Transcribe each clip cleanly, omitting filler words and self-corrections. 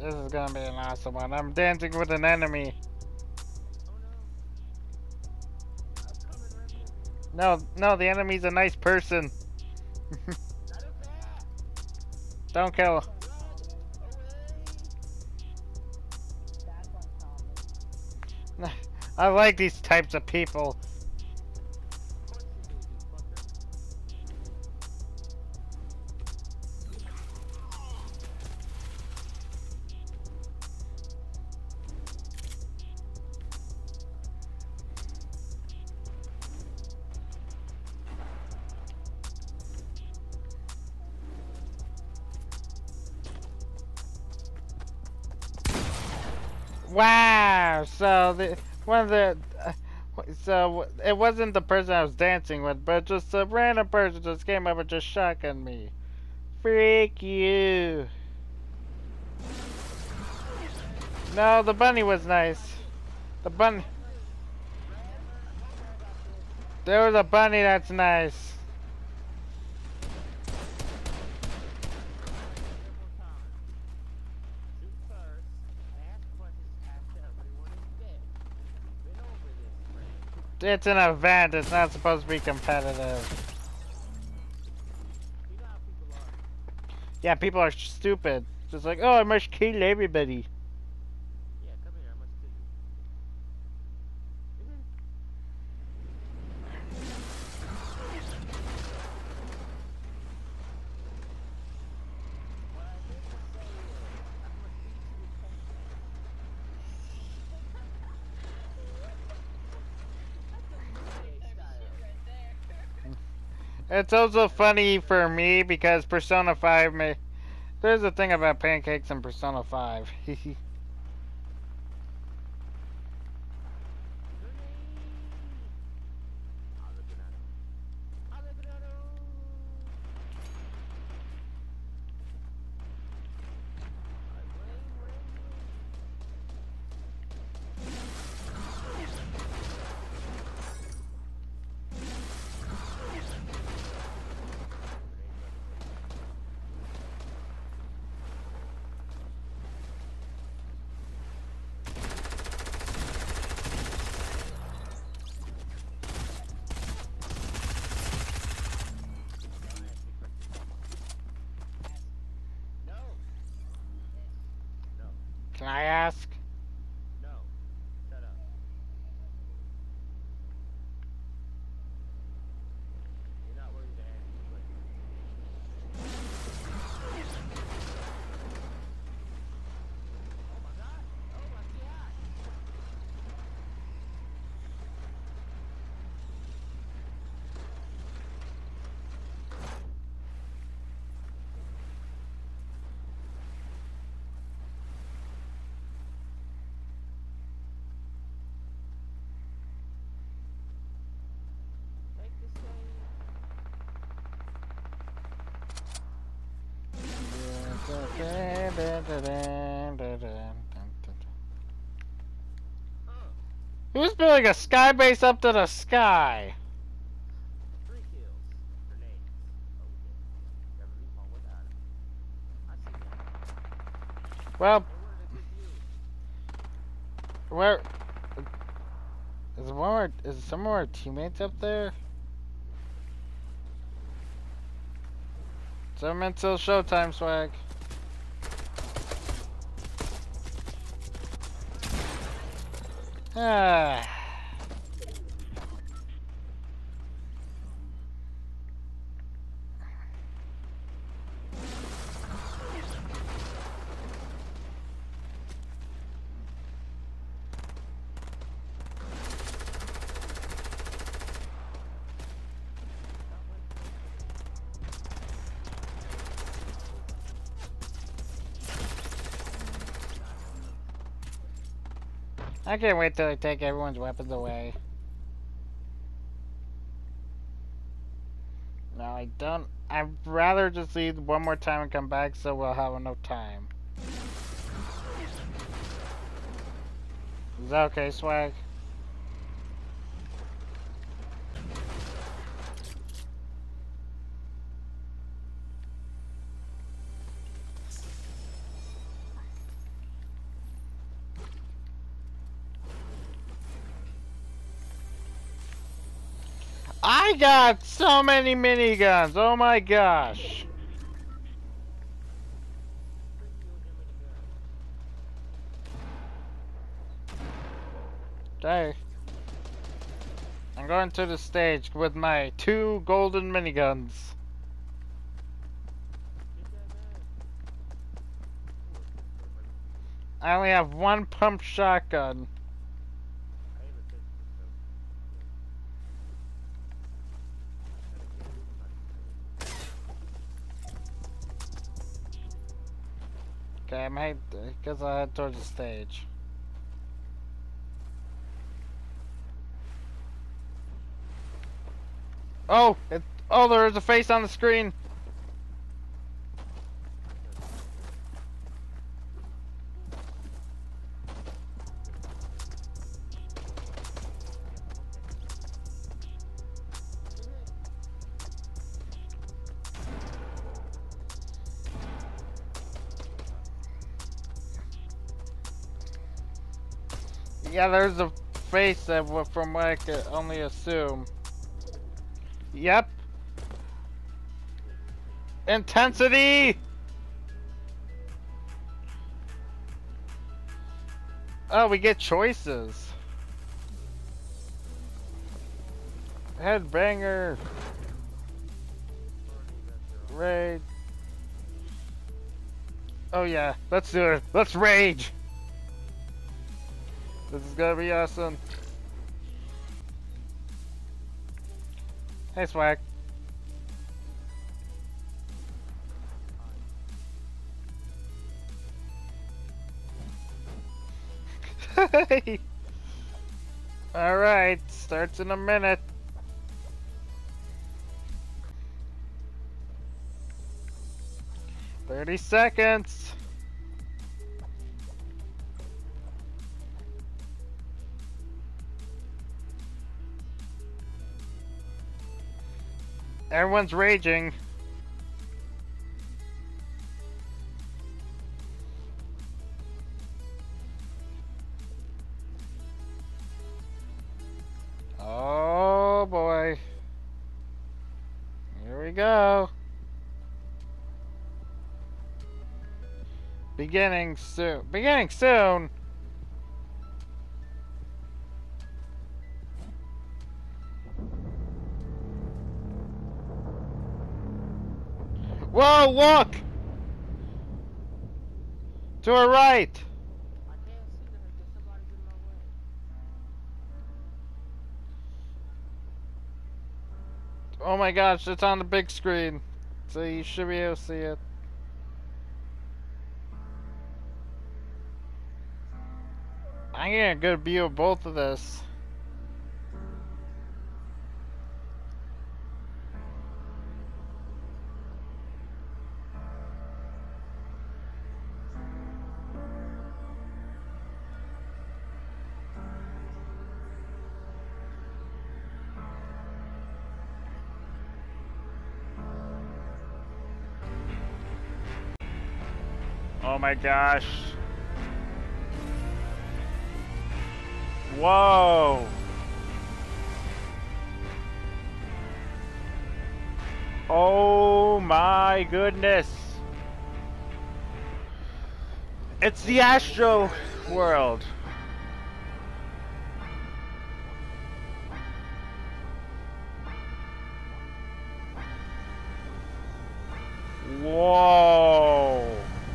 This is gonna be an awesome one. I'm dancing with an enemy. No, no, the enemy's a nice person. Don't kill him. I like these types of people. Wow. So so it wasn't the person I was dancing with, but just a random person just came up and just shotgunned me. Freak you. No, the bunny was nice. The bunny. There was a bunny that's nice. It's an event. It's not supposed to be competitive. Yeah, people are stupid. Just like, oh, I must kill everybody. Yeah, come here, I must kill you. What I meant to say is, I must beat you with 10 It's also funny for me because Persona 5 may... There's a thing about pancakes in Persona 5. Can I ask? No. Shut up. You're not worthy to ask me questions. Oh my god! Oh my god! Take this Who's building a sky base up to the sky? 3 kills. Grenades. Okay. Never leave home without it. I see that. Well, Hey, what did I give you? where is one more? Is some of our teammates up there? Some until showtime swag. Ah. I can't wait till they take everyone's weapons away. No, I don't. I'd rather just leave one more time and come back so we'll have enough time. Is that okay, swag? I got so many miniguns. Oh my gosh. 3 kills and minigun. Okay. I'm going to the stage with my 2 golden miniguns. Get that man. I only have 1 pump shotgun. I have a pistol, so. Okay, I'm heading because I head towards the stage. Oh, oh, there is a face on the screen. Yeah, there's a face that, from what I could only assume. Yep. Intensity! Oh, we get choices. Headbanger. Raid. Oh yeah, let's do it. Let's rage. This is gonna be awesome. Hey, Swag. Alright, starts in a minute. "30 seconds. Everyone's raging. Oh boy. Here we go. Beginning soon. Beginning soon. Whoa, look! To our right! I can't see her because somebody's in my way. Oh my gosh, it's on the big screen. So you should be able to see it. I'm getting a good view of both of this. Oh my gosh. Whoa. Oh my goodness. It's the Astro world. Whoa.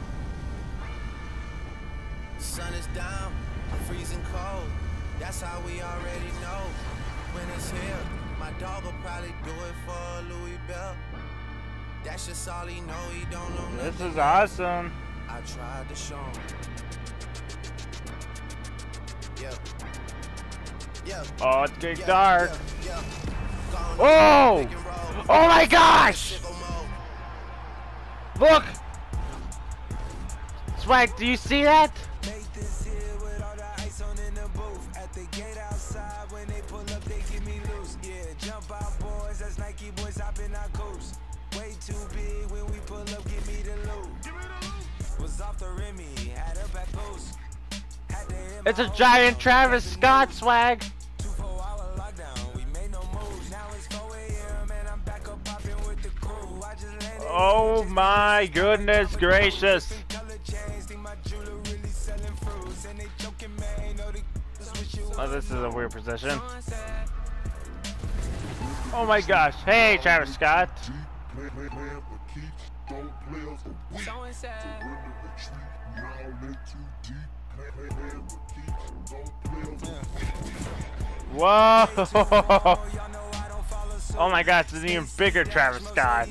Sun is down, freezing cold. That's how we already know when it's here. My dog will probably do it for Louis Bell. That's just all he know. He don't know nothing. This is awesome. I tried to show him. Yep. Yep. Oh, it's getting dark. Yep. Oh! Oh my gosh! Look! Swag, do you see that? Make this here with all the ice on in the booth. At the gate outside, when they pull up, they give me loose. Yeah, jump out, boys. That's Nike boys hopping our coast. Way too big when we pull up, give me the loot. Was off the Remy, had a back post. It's a giant Travis Scott, Swag. 2 4-hour lockdown, we made no moves. Now it's 4 Oh my goodness gracious. Oh, this is a weird position. Oh my gosh. Hey, Travis Scott. Whoa! Oh my gosh, it's an even bigger Travis Scott.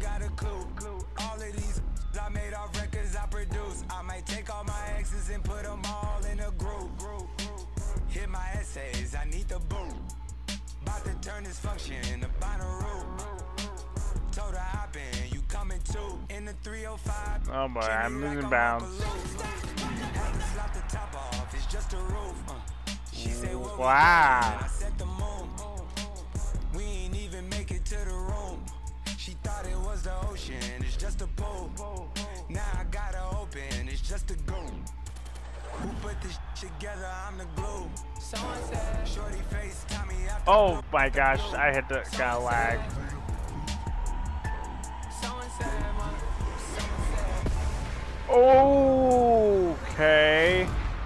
Hit my essays, I need the boot. About to turn this function in the binary. Told her hop in, you coming too. In the 305. Oh boy, I'm losing bounds. Had to slap the top off, it's just a roof. She said, what we wow. doing? I set the moon. We ain't even make it to the room. She thought it was the ocean, it's just a pool. Now I gotta open, it's just a goon. Who put this together? I'm the glue. Someone said, shorty face, Tommy after. Oh my gosh, I hit the got lag. Someone said, Okay.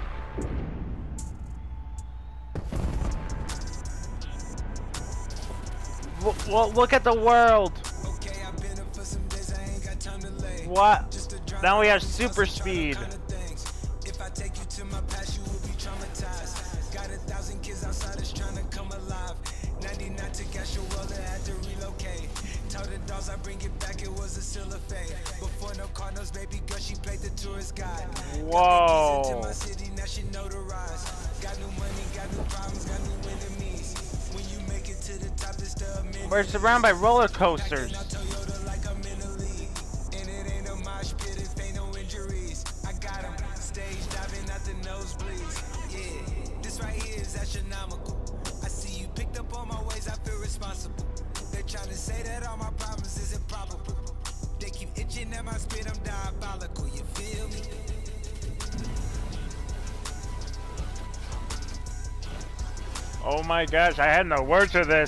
Well, look at the world. okay, I've been up for some days, I ain't got time to lay. What? Now we have super speed. If I take you to my past, you will be traumatized. Got 1,000 kids outside that's trying to come alive. 99 to gas your world, I had to relocate. Tell the dogs I bring it back, it was a still a fate. Before no Cardinals, baby girl, she played the tourist guide. Whoa. Got the keys into my city, now she notarized. Got new money, got new problems, got new enemies. When you make it to the top, it's the amenities. We're surrounded by roller coasters. Toyota like I'm in the league. And it ain't a mosh pit if ain't no injuries. I got him stage diving at the nosebleeds. Yeah, this right here is astronomical. I see you picked up on my ways, I feel responsible. They're trying to say that all my problems is improbable. They keep itching at my spit, I'm diabolical, you feel me? Oh my gosh, I had no words for this.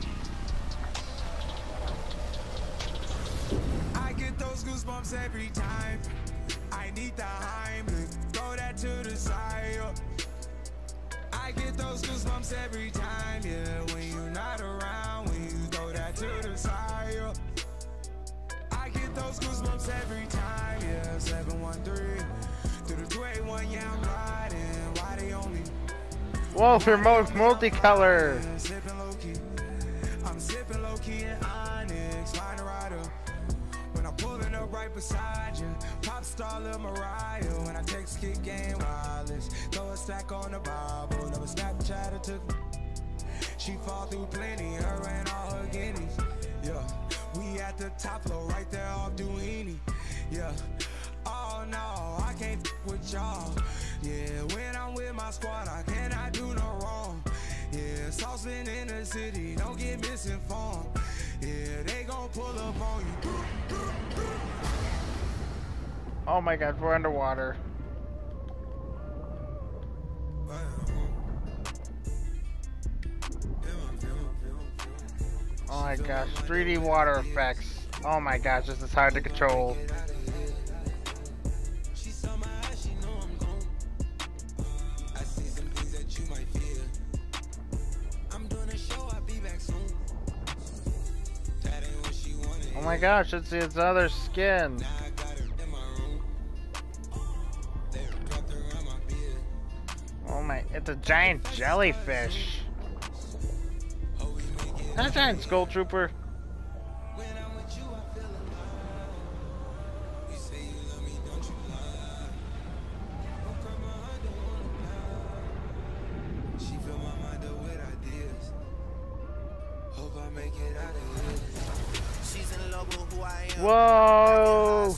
I get those goosebumps every time. I need the Heimlich, throw that to the side. I get those goosebumps every time, yeah. When you're not around, when you throw that to the side. I get those goosebumps every time, yeah. 713 through the 281, yeah, I'm riding. Why they on me? Whoa, for multicolor. Sipping low key. I'm sipping low key in Onyx, find a rider. When I'm pulling up right beside you, pop star Lil Mariah. When I text kick game wireless, throw a stack on the Bible. Never Snapchat or took me. She fall through plenty, her and all her guineas. Yeah, we at the top floor, right there off Duini. Yeah. Oh no, I can't with y'all. Yeah, when I'm with my squad, I cannot do no wrong. Yeah, saucepan in the city, don't get misinformed. Yeah, they gon' pull up on you. Oh my god, we're underwater. Oh my gosh, 3D water effects. Oh my gosh, this is hard to control. Oh my gosh, it's its other skin. Oh my, it's a giant jellyfish. That's a giant skull trooper. Whoa!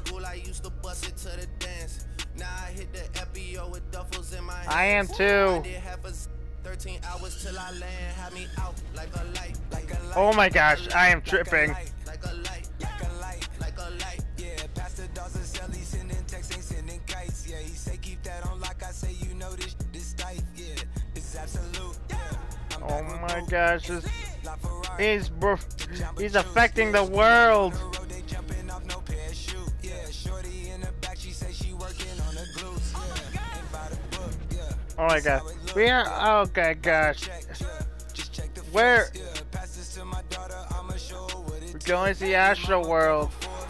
I am too. 13 hours till I land, have me out like a light, Oh my gosh, I am tripping. like a light. Yeah, Pastor Dawson Sally sending texts, ain't sending kites. Yeah, he say keep that on like I say, you know this tight. Yeah, it's absolute. Yeah. Oh my gosh, he's affecting the world. Oh my god. We are. Okay, gosh. Where? We're going to the Astro World.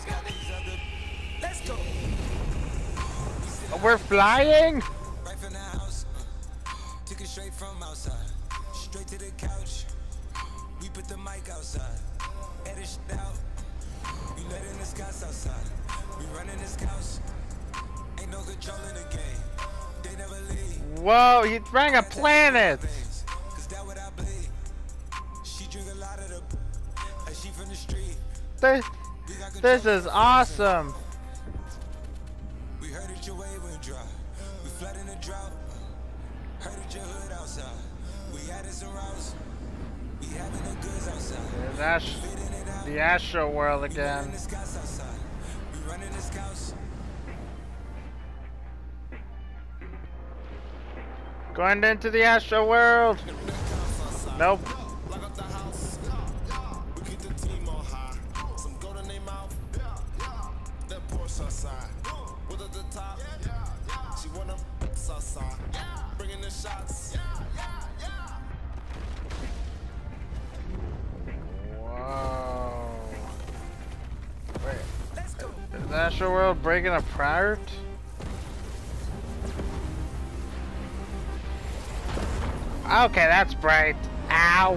We're flying? Right from the house, took it straight from outside, straight to the couch. We put the mic outside, edit shit out. We letting the scouts outside, we running the scouts. Ain't no control in the game, they never leave. Whoa, he rang a planet. Cause that what I bleed. She drink a lot of the, like she from the street. This is awesome. We heard that your wave went dry. We flood in the drought. Heard that your hood outside. We added some routes. We having the goods outside. There's the Astro World again. The scouts outside. We running the scouts. Going into the Astro World. Nope. Whoa. Wait. Is the Astro World breaking apart? Okay, that's bright. Ow.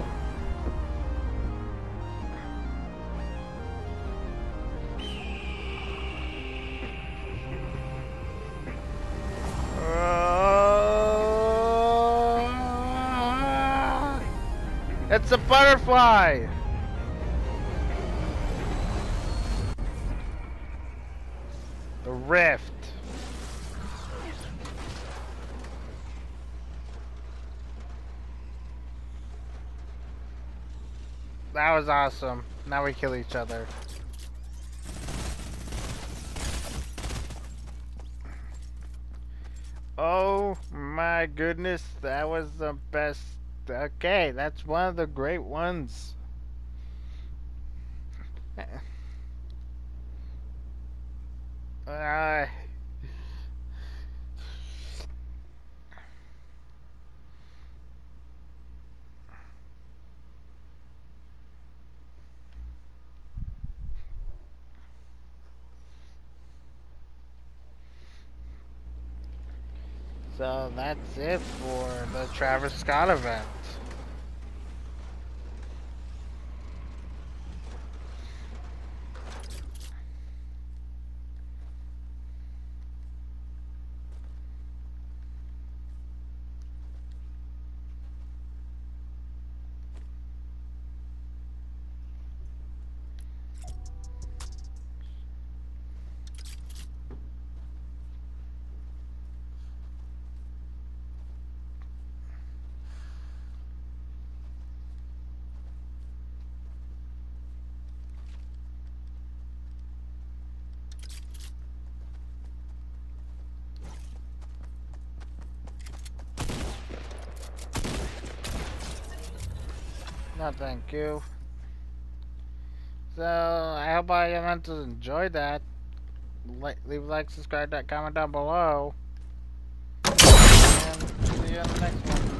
It's a butterfly. The rift. That was awesome. Now we kill each other. Oh my goodness, that was the best. Okay, that's one of the great ones. So that's it for the Travis Scott event. No, thank you. So, I hope I enjoyed that. Leave a like, subscribe, comment down below. And see you in the next one.